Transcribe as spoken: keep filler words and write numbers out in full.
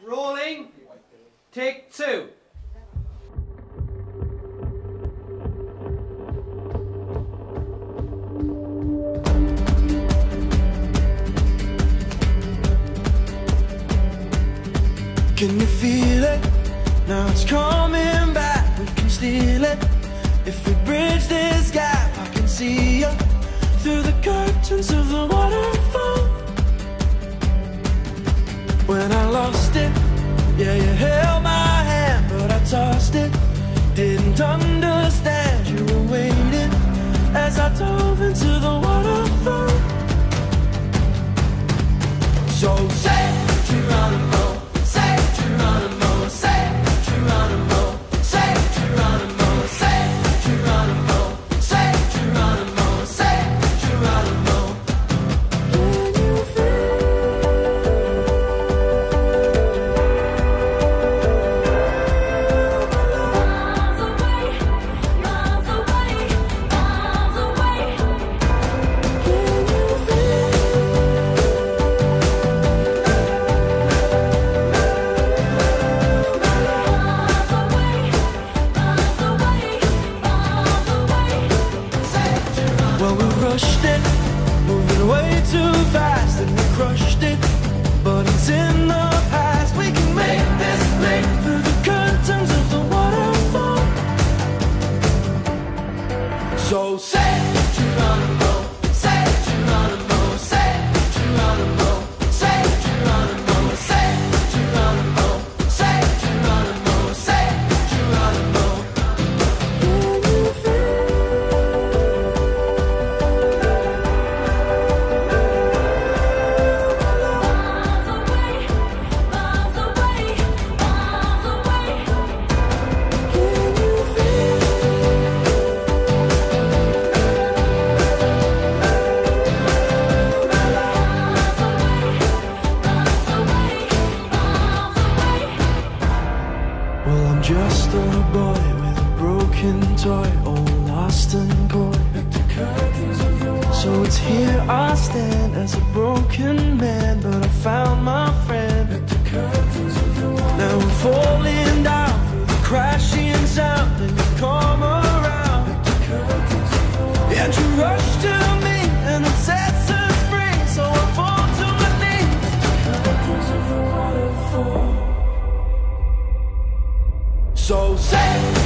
Rolling. Take two. Can you feel it? Now it's coming back, we can steal it. If we bridge this gap, I can see you through the curtains of the waterfall. When I lost it, yeah, you held my hand, but I tossed it. Didn't understand you were waiting as I dove into the waterfall. So say, Geronimo, say, Geronimo, say, Geronimo, say, Geronimo, say, Geronimo, say, Geronimo, say, Geronimo. Can you feel miles away, miles away, miles away? Can you feel well, we rushed it, moving way too fast, and we crushed it, but it's in the past. We can make this leap through the curtains of the waterfall. So say, Geronimo, say, Geronimo, say, Geronimo, say, Geronimo, say, Geronimo, say, Geronimo, say, Geronimo. Can you feel just a boy with a broken toy, all lost and coy. So it's here I stand as a broken man, but I found my friend. Now I'm falling down through the crashing sound, and you come around, and you rush to me, and it sets us free. So I fall to my knees at the curtains of the waterfall. So say